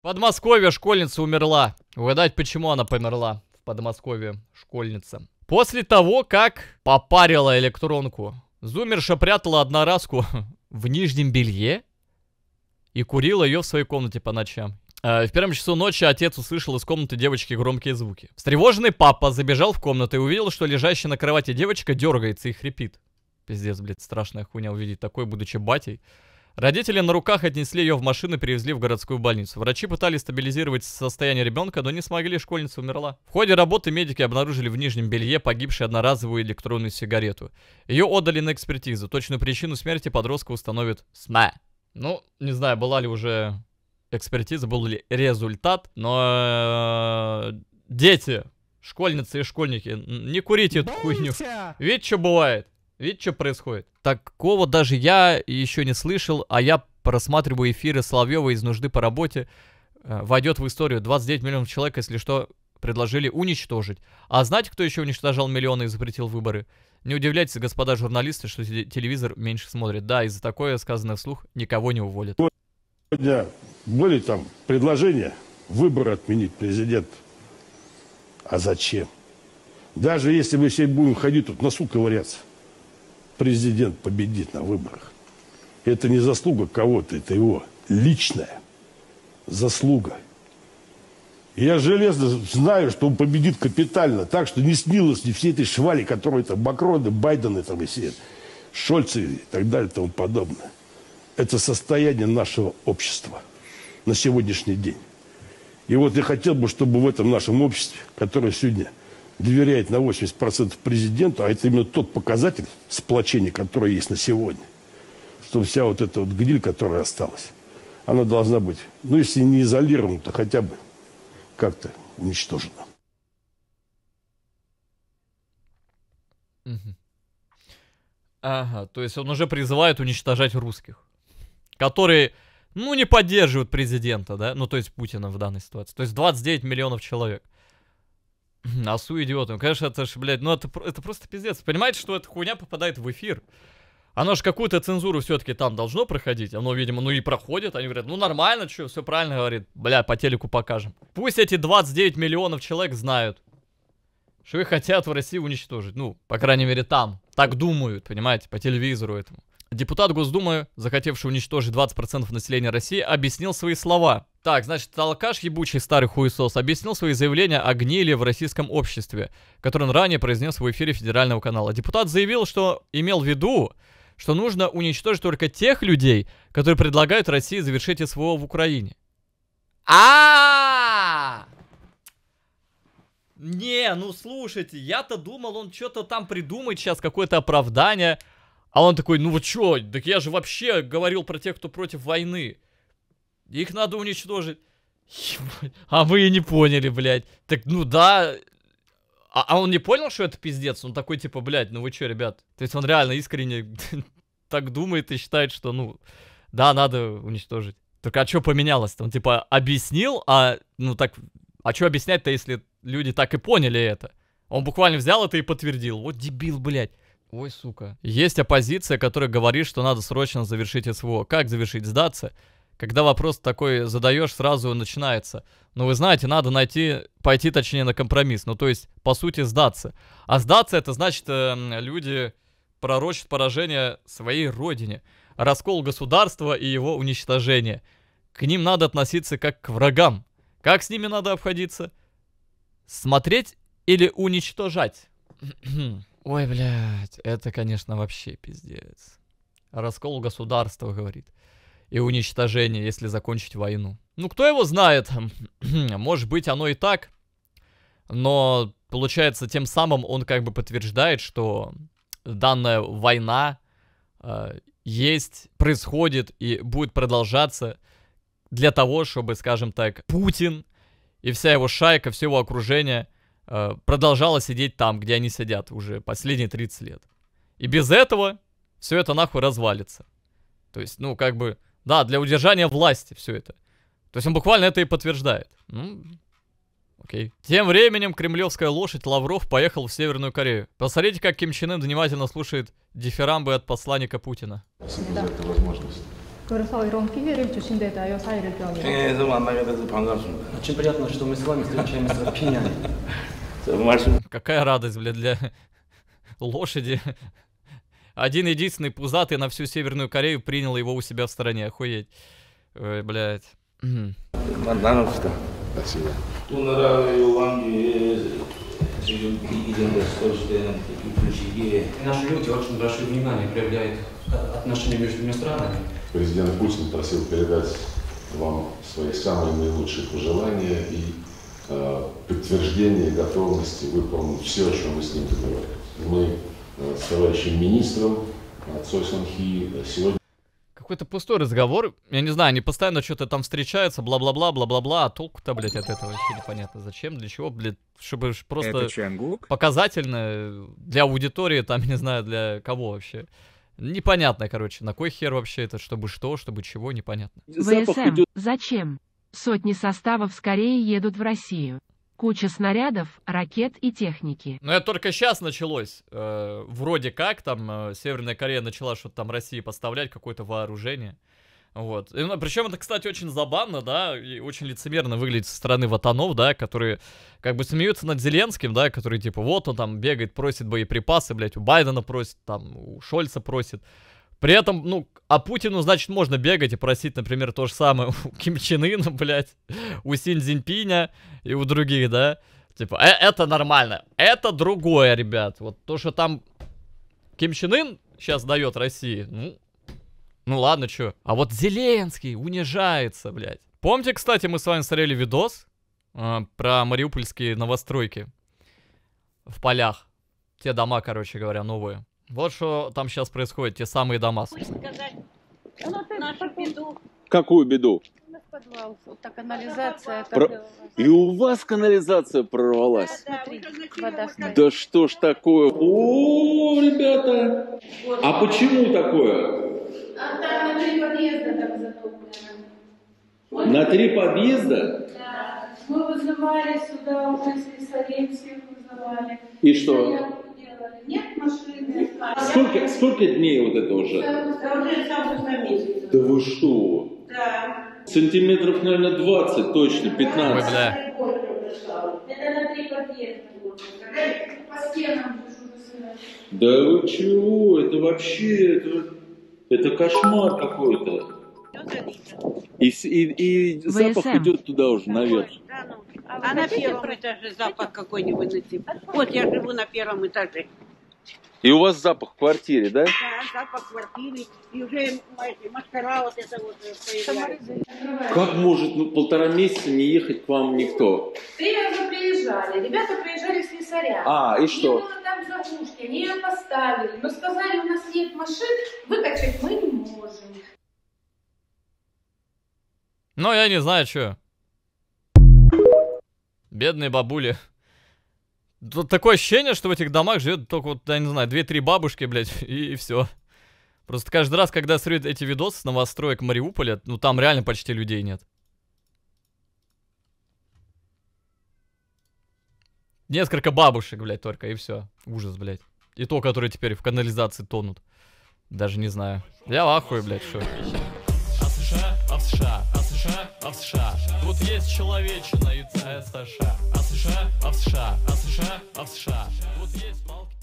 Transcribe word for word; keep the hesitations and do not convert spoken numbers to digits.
Подмосковье школьница умерла. Угадать, почему она померла в Подмосковье школьница. После того, как попарила электронку, зумерша прятала одноразку в нижнем белье и курила ее в своей комнате по ночам. В первом часу ночи отец услышал из комнаты девочки громкие звуки. Встревоженный папа забежал в комнату и увидел, что лежащая на кровати девочка дергается и хрипит. Пиздец, блядь, страшная хуйня увидеть такой, будучи батей. Родители на руках отнесли ее в машину и перевезли в городскую больницу. Врачи пытались стабилизировать состояние ребенка, но не смогли, школьница умерла. В ходе работы медики обнаружили в нижнем белье погибшей одноразовую электронную сигарету. Ее отдали на экспертизу. Точную причину смерти подростка установит СМА. Ну, не знаю, была ли уже экспертиза, был ли результат, но... Дети, школьницы и школьники, не курите эту хуйню. Видите, что бывает? Видите, что происходит? Такого даже я еще не слышал, а я просматриваю эфиры Соловьева из нужды по работе. Э, войдет в историю. двадцать девять миллионов человек, если что, предложили уничтожить. А знаете, кто еще уничтожал миллионы и запретил выборы? Не удивляйтесь, господа журналисты, что телевизор меньше смотрит. Да, из-за такое, сказанное вслух, никого не уволят. Сегодня были там предложения выборы отменить президента. А зачем? Даже если мы все будем ходить тут носу ковыряться, президент победит на выборах. Это не заслуга кого-то, это его личная заслуга. И я железно знаю, что он победит капитально, так что не снилось ни всей этой швали, которые там Макроны, Байдены, там и все, Шольцы и так далее и тому подобное. Это состояние нашего общества на сегодняшний день. И вот я хотел бы, чтобы в этом нашем обществе, которое сегодня доверяет на восемьдесят процентов президенту, а это именно тот показатель сплочения, который есть на сегодня, что вся вот эта вот гниль, которая осталась, она должна быть, ну если не изолирована, то хотя бы как-то уничтожена. Угу. Ага, то есть он уже призывает уничтожать русских, которые, ну, не поддерживают президента, да, ну, то есть Путина в данной ситуации. То есть двадцать девять миллионов человек. Асу идиотом. Конечно, это ж, блядь, ну это, это просто пиздец. Понимаете, что эта хуйня попадает в эфир? Оно же какую-то цензуру все-таки там должно проходить. Оно, видимо, ну и проходит. Они говорят, ну нормально, что, все правильно говорит. Бля, по телеку покажем. Пусть эти двадцать девять миллионов человек знают, что их хотят в России уничтожить. Ну, по крайней мере, там. Так думают, понимаете, по телевизору этому. Депутат Госдумы, захотевший уничтожить двадцать процентов населения России, объяснил свои слова. Так, значит, алкаш ебучий старый хуесос объяснил свои заявления о гнили в российском обществе, которые он ранее произнес в эфире федерального канала. Депутат заявил, что имел в виду, что нужно уничтожить только тех людей, которые предлагают России завершить СВО в Украине. А-а-а! Не, ну слушайте, я-то думал, он что-то там придумает сейчас, какое-то оправдание. А он такой, ну вы чё, так я же вообще говорил про тех, кто против войны. Их надо уничтожить. А вы и не поняли, блядь. Так, ну да. А, а он не понял, что это пиздец? Он такой, типа, блядь, ну вы чё, ребят? То есть он реально искренне так думает и считает, что, ну, да, надо уничтожить. Только а чё поменялось-то? Он, типа, объяснил, а, ну так, а чё объяснять-то, если люди так и поняли это? Он буквально взял это и подтвердил. Вот дебил, блядь. Ой, сука. Есть оппозиция, которая говорит, что надо срочно завершить СВО. Как завершить? Сдаться? Когда вопрос такой задаешь, сразу начинается. Ну, вы знаете, надо найти, пойти точнее на компромисс. Ну, то есть, по сути, сдаться. А сдаться, это значит, э, люди пророчат поражение своей родине. Раскол государства и его уничтожение. К ним надо относиться как к врагам. Как с ними надо обходиться? Смотреть или уничтожать? Ой, блядь, это, конечно, вообще пиздец. Раскол государства, говорит. И уничтожение, если закончить войну. Ну, кто его знает? Может быть, оно и так. Но, получается, тем самым он как бы подтверждает, что данная война э, есть, происходит и будет продолжаться для того, чтобы, скажем так, Путин и вся его шайка, все его окружение э, продолжало сидеть там, где они сидят уже последние тридцать лет. И без этого все это нахуй развалится. То есть, ну, как бы... Да, для удержания власти все это. То есть он буквально это и подтверждает. Ну, окей. Тем временем кремлевская лошадь Лавров поехал в Северную Корею. Посмотрите, как Ким Чен Ын внимательно слушает дифирамбы от посланника Путина. Да. Это возможность. 그래서 이런 기회를 주신 데다요 사이를 표현해요. 평양에서 만나게 돼서 반갑습니다. Очень приятно, что мы с вами встречаемся в Пхеньяне. 말씀. Какая радость, блядь, для лошади. Один единственный пузатый на всю Северную Корею принял его у себя в стране. Охуеть. Ой, блядь. 나눕시다. Спасибо. 두 나라의 관계에 지금 이런 것을 때는 이 시기에 Наши люди очень большое внимание проявляют к отношениям между двумя странами. Президент Путин просил передать вам свои самые наилучшие пожелания и э, подтверждение готовности выполнить все, о чем мы с ним договорились. Мы э, с товарищем министром, Цой Сон Хи, сегодня... Какой-то пустой разговор. Я не знаю, они постоянно что-то там встречаются, бла-бла-бла, бла-бла-бла. А толку-то, блядь, от этого вообще непонятно. Зачем, для чего, блядь, чтобы просто показательно для аудитории, там, не знаю, для кого вообще. Непонятно, короче, на кой хер вообще это, чтобы что, чтобы чего, непонятно. ВСМ, зачем? Сотни составов скорее едут в Россию. Куча снарядов, ракет и техники. Ну это только сейчас началось. Э, вроде как там э, Северная Корея начала что-то там России поставлять, какое-то вооружение. Вот. И, ну, причем это, кстати, очень забавно, да, и очень лицемерно выглядит со стороны ватанов, да, которые как бы смеются над Зеленским, да, который типа вот он там бегает, просит боеприпасы, блядь, у Байдена просит, там, у Шольца просит. При этом, ну, а Путину, значит, можно бегать и просить, например, то же самое у Ким Чен Ына, блядь, у Синь Цзиньпиня и у других, да. Типа, э это нормально. Это другое, ребят. Вот то, что там Ким Чен Ын сейчас дает России, ну, ну ладно, чё. А вот Зеленский унижается, блядь. Помните, кстати, мы с вами смотрели видос э, про мариупольские новостройки в полях. Те дома, короче говоря, новые. Вот что там сейчас происходит, те самые дома, собственно. Какую беду? У нас подвал, вот так канализация. Про... И у вас канализация прорвалась? Смотри, вода стоит. Да что ж такое? О, ребята! А почему такое? А там на три подъезда так затоплено. На три подъезда? Да. Мы вызывали сюда уже слесарей, всех вызывали. И что? Нет машины. Сколько, сколько дней вот это уже? Да уже с августа месяца. Да вы что? Да. Сантиметров, наверное, двадцать, точно, пятнадцать. Ой, бля. Это на три подъезда. По стенам уже. Да вы чего? Это вообще, это, это кошмар какой-то. И, и, и запах ВСМ. идет туда уже, наверх. А на первом этаже запах какой не выносим. Вот я живу на первом этаже. И у вас запах в квартире, да? Да, запах квартиры. И уже эти, машкара вот это вот появляется. Как может ну, полтора месяца не ехать к вам никто? Три раза приезжали. Ребята приезжали с слесаря. А, и что? Не было там заглушки, они ее поставили. Но сказали, у нас нет машин, выкачать мы не можем. Ну, я не знаю, что. Бедные бабули. Тут такое ощущение, что в этих домах живет только, вот, я не знаю, две-три бабушки, блядь, и, и все. Просто каждый раз, когда смотрю эти видосы с новостроек Мариуполя, ну там реально почти людей нет. Несколько бабушек, блядь, только, и все. Ужас, блядь. И то, которые теперь в канализации тонут. Даже не знаю. Я в ахуе, блядь, что. А в США, а в США, а в США, а в США. Тут есть человечина и США. А в США, а в США, а в США, а в США. Тут есть волки.